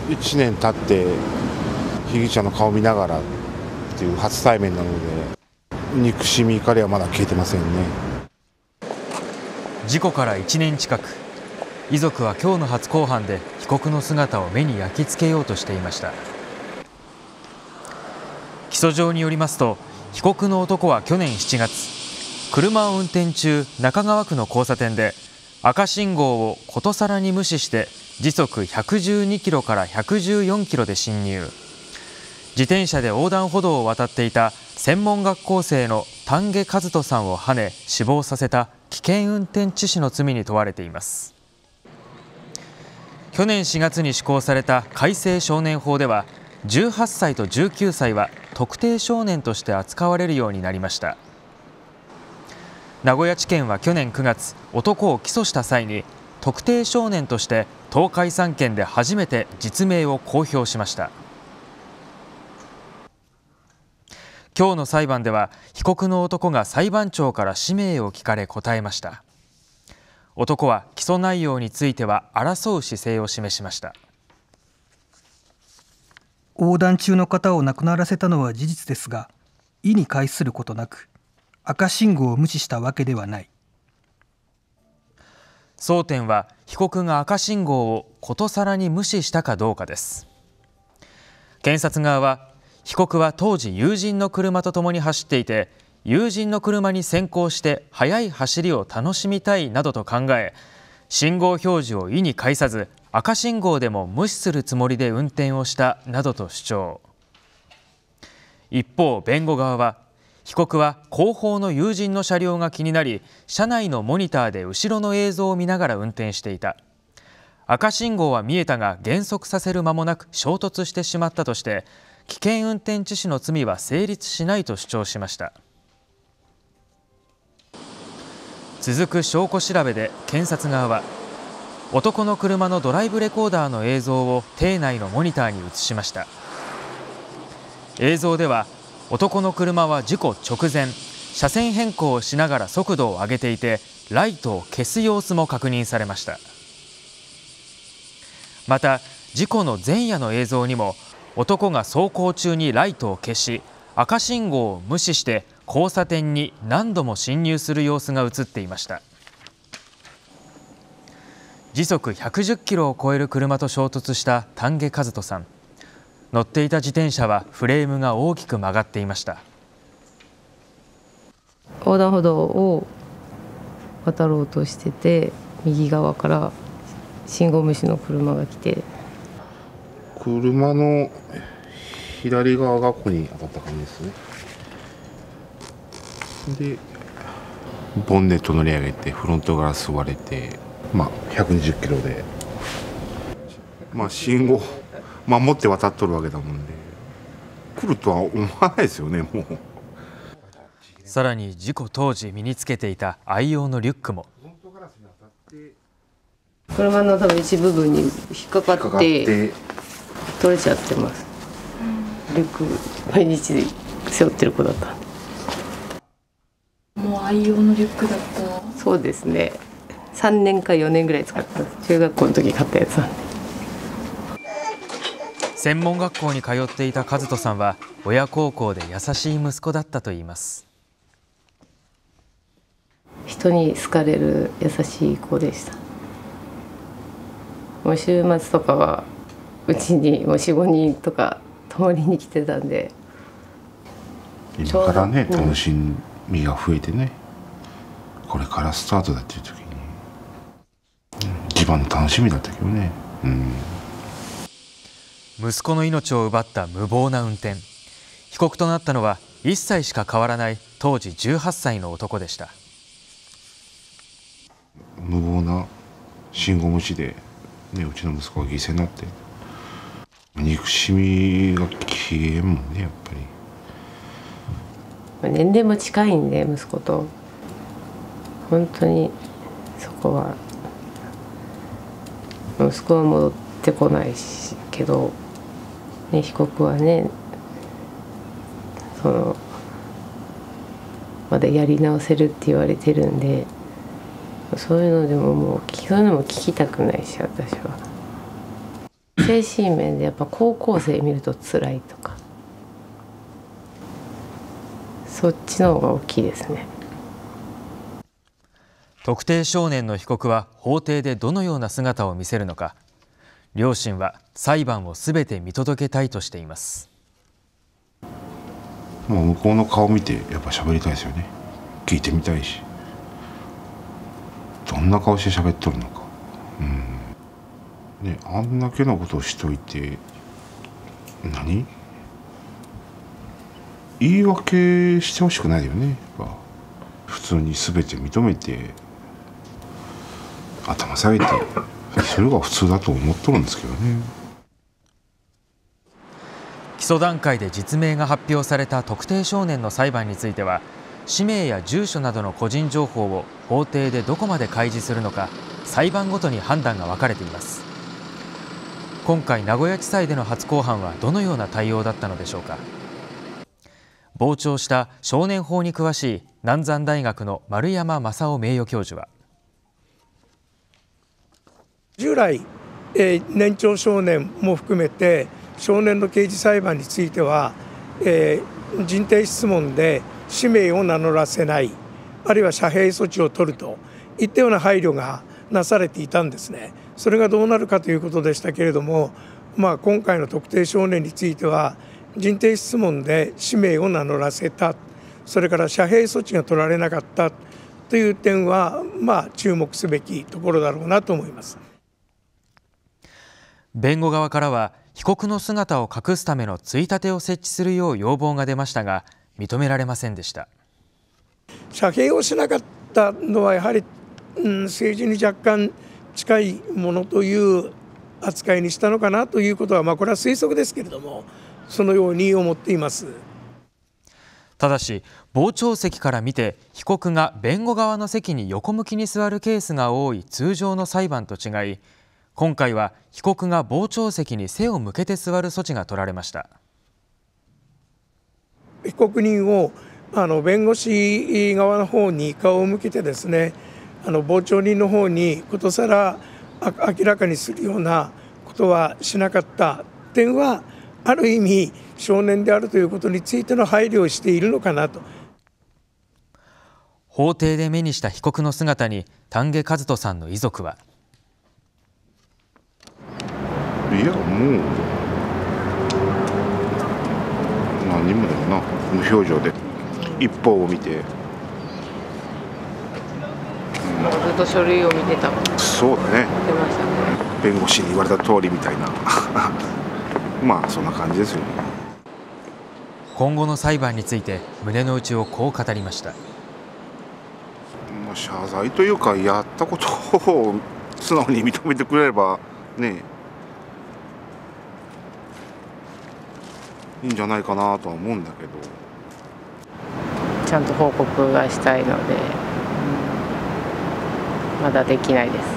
1年経って被疑者の顔を見ながらっていう初対面なので、憎しみ怒りはまだ消えてませんね。 事故から1年近く、遺族は今日の初公判で被告の姿を目に焼き付けようとしていました。起訴状によりますと、被告の男は去年7月、車を運転中、中川区の交差点で赤信号をことさらに無視して時速112キロから114キロで進入。自転車で横断歩道を渡っていた専門学校生の丹下和人さんをはね死亡させた危険運転致死の罪に問われています。去年4月に施行された改正少年法では、18歳と19歳は特定少年として扱われるようになりました。名古屋地検は去年9月、男を起訴した際に特定少年として東海3県で初めて実名を公表しました。今日の裁判では、被告の男が裁判長から氏名を聞かれ答えました。男は起訴内容については争う姿勢を示しました。 横断中の方を亡くならせたのは事実ですが、意に介することなく赤信号を無視したわけではない。 争点は被告が赤信号をことさらに無視したかどうかです。検察側は、被告は当時友人の車と共に走っていて、友人の車に先行して速い走りを楽しみたいなどと考え、信号表示を意に介さず赤信号でも無視するつもりで運転をしたなどと主張。一方、弁護側は、被告は後方の友人の車両が気になり、車内のモニターで後ろの映像を見ながら運転していた。赤信号は見えたが減速させる間もなく衝突してしまったとして、危険運転致死の罪は成立しないと主張しました。続く証拠調べで検察側は、男の車のドライブレコーダーの映像を廷内のモニターに映しました。映像では、男の車は事故直前、車線変更をしながら速度を上げていて、ライトを消す様子も確認されました。また、事故の前夜の映像にも、男が走行中にライトを消し、赤信号を無視して交差点に何度も進入する様子が映っていました。時速110キロを超える車と衝突した丹下和人さん。乗っていた自転車はフレームが大きく曲がっていました。 横断歩道を渡ろうとしてて、右側から信号無視の車が来て、 車の左側がここに当たった感じですね。で、ボンネット乗り上げてフロントガラス割れて、120キロで、信号守って渡っとるわけだもんで、来るとは思わないですよね、もう。 さらに事故当時身につけていた愛用のリュックも。 車の多分一部分に引っかかって取れちゃってます。リュック毎日背負ってる子だった。 もう愛用のリュックだった。 そうですね。3年か4年ぐらい使ってます。中学校の時買ったやつなんで。 専門学校に通っていた和人さんは、親孝行で優しい息子だったといいます。 人に好かれる優しい子でした。もう週末とかはうちにもう4、5人とか泊まりに来てたんで、 今からね、楽しみが増えてね、これからスタートだっていう時に、一番の楽しみだったけどね。 息子の命を奪った無謀な運転。被告となったのは1歳しか変わらない当時18歳の男でした。 無謀な信号無視で、うちの息子が犠牲になって、憎しみが消えんもんね、やっぱり。 年齢も近いんで、息子と本当にそこは、息子は戻ってこないしけど、被告はね、まだやり直せるって言われてるんで、そういうのでもそういうのも聞きたくないし、私は。 精神面でやっぱ高校生見ると辛いとか、そっちの方が大きいですね。 特定少年の被告は法廷でどのような姿を見せるのか、両親は裁判をすべて見届けたいとしています。 もう向こうの顔見てやっぱ喋りたいですよね。聞いてみたいし、どんな顔して喋っとるのか、ね、あんだけのことをしといて言い訳してほしくないよね。やっぱ普通に全て認めて頭下げて、それが普通だと思っとるんですけどね。 起訴段階で実名が発表された特定少年の裁判については、氏名や住所などの個人情報を法廷でどこまで開示するのか、裁判ごとに判断が分かれています。今回名古屋地裁での初公判はどのような対応だったのでしょうか。傍聴した少年法に詳しい南山大学の丸山正夫名誉教授は、 従来、年長少年も含めて少年の刑事裁判については、人定質問で氏名を名乗らせない、あるいは遮蔽措置を取るといったような配慮がなされていたんですね。それがどうなるかということでしたけれども、今回の特定少年については人定質問で氏名を名乗らせた、それから遮蔽措置が取られなかったという点は注目すべきところだろうなと思います。 弁護側からは被告の姿を隠すためのついたてを設置するよう要望が出ましたが、認められませんでした。 遮蔽をしなかったのはやはり、政治に若干近いものという扱いにしたのかなということは、これは推測ですけれども、そのように思っています。 ただし、傍聴席から見て被告が弁護側の席に横向きに座るケースが多い通常の裁判と違い、今回は被告が傍聴席に背を向けて座る措置が取られました。 被告人を弁護士側の方に顔を向けてですね、傍聴人の方にことさら明らかにするようなことはしなかった点は、ある意味少年であるということについての配慮をしているのかなと。 法廷で目にした被告の姿に丹下和人さんの遺族は、 いや、もう何もだよな、無表情で一方を見て、 ずっと書類を見てたもん。 そうだね、 出ましたね。 弁護士に言われた通りみたいなそんな感じですよね。 今後の裁判について胸の内をこう語りました。 謝罪というか、やったことを素直に認めてくれればね、いいんじゃないかなとは思うんだけど、 ちゃんと報告がしたいので、まだできないです。